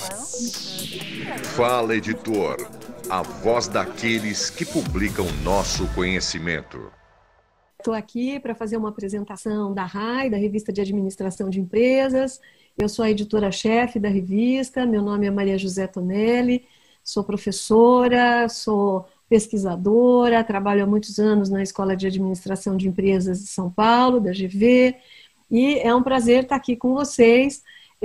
Fala, editor, a voz daqueles que publicam nosso conhecimento. Estou aqui para fazer uma apresentação da RAI, da Revista de Administração de Empresas. Eu sou a editora-chefe da revista, meu nome é Maria José Tonelli, sou professora, sou pesquisadora, trabalho há muitos anos na Escola de Administração de Empresas de São Paulo, da GV, e é um prazer estar aqui com vocês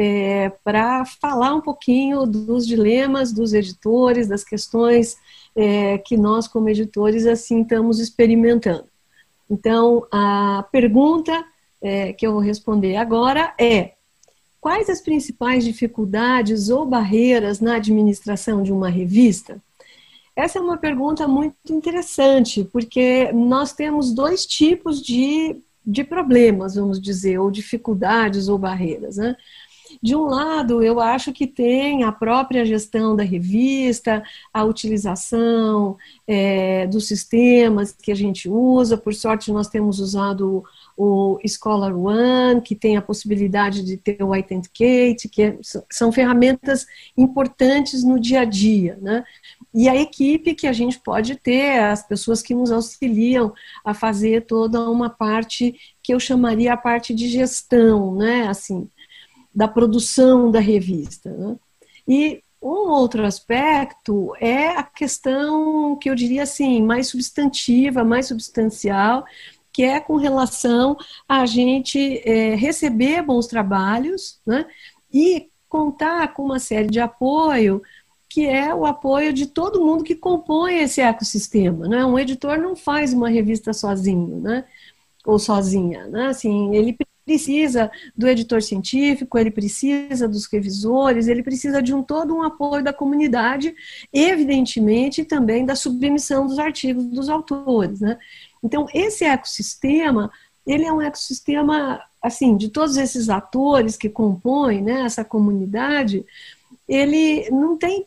para falar um pouquinho dos dilemas dos editores, das questões que nós, como editores, assim, estamos experimentando. Então, a pergunta que eu vou responder agora é: quais as principais dificuldades ou barreiras na administração de uma revista? Essa é uma pergunta muito interessante, porque nós temos dois tipos de problemas, vamos dizer, ou dificuldades ou barreiras, né? De um lado, eu acho que tem a própria gestão da revista, a utilização dos sistemas que a gente usa. Por sorte, nós temos usado o Scholar One, que tem a possibilidade de ter o Authenticate, que são ferramentas importantes no dia a dia, né? E a equipe que a gente pode ter, as pessoas que nos auxiliam a fazer toda uma parte que eu chamaria a parte de gestão, né? Assim, da produção da revista, né? E um outro aspecto é a questão que eu diria assim, mais substantiva, mais substancial, que é com relação a gente receber bons trabalhos, né? E contar com uma série de apoio, que é o apoio de todo mundo que compõe esse ecossistema, né? Um editor não faz uma revista sozinho, né? Ou sozinha, né? Assim, ele precisa do editor científico, ele precisa dos revisores, ele precisa de todo um apoio da comunidade, evidentemente, e também da submissão dos artigos dos autores, né? Então, esse ecossistema, ele é um ecossistema, assim, de todos esses atores que compõem, né, essa comunidade, ele não tem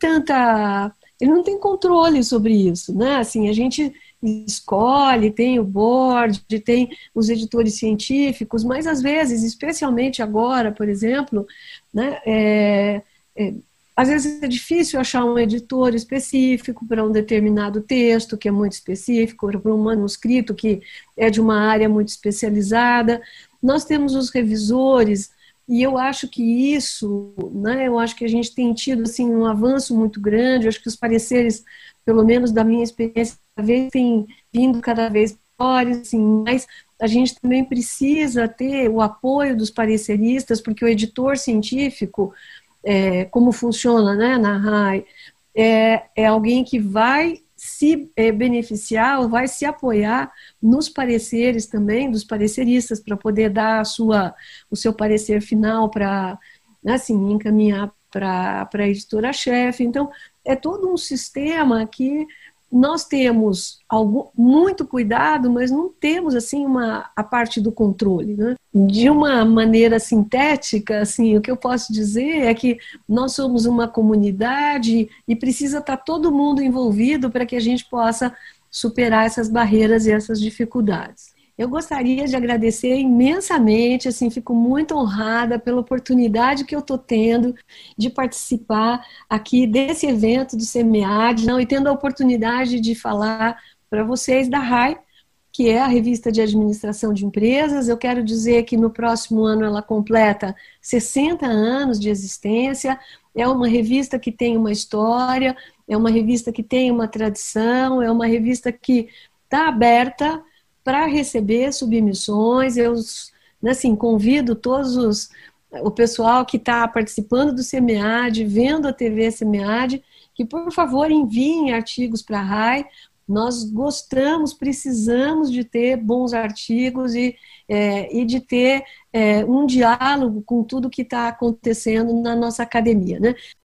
controle sobre isso, né? Assim, a gente escolhe, tem o board, tem os editores científicos, mas às vezes, especialmente agora, por exemplo, né, às vezes é difícil achar um editor específico para um determinado texto, que é muito específico, para um manuscrito que é de uma área muito especializada. Nós temos os revisores, e eu acho que isso, né, eu acho que a gente tem tido assim, um avanço muito grande. Eu acho que os pareceres, pelo menos da minha experiência, cada vez têm vindo cada vez melhores, assim, mas a gente também precisa ter o apoio dos pareceristas, porque o editor científico, como funciona, né, na RAI, é alguém que vai se beneficiar ou vai se apoiar nos pareceres também, dos pareceristas, para poder dar o seu parecer final para, assim, encaminhar para a editora-chefe. Então, é todo um sistema que nós temos muito cuidado, mas não temos assim a parte do controle, né? De uma maneira sintética, assim, o que eu posso dizer é que nós somos uma comunidade e precisa estar todo mundo envolvido para que a gente possa superar essas barreiras e essas dificuldades. Eu gostaria de agradecer imensamente, assim, fico muito honrada pela oportunidade que eu estou tendo de participar aqui desse evento do SEMEAD, não, e tendo a oportunidade de falar para vocês da RAI, que é a Revista de Administração de Empresas. Eu quero dizer que no próximo ano ela completa 60 anos de existência. É uma revista que tem uma história, é uma revista que tem uma tradição, é uma revista que está aberta para receber submissões. Eu, assim, convido o pessoal que está participando do SEMEAD, vendo a TV SEMEAD, que, por favor, enviem artigos para a RAI. Nós gostamos, precisamos de ter bons artigos e de ter um diálogo com tudo que está acontecendo na nossa academia, né?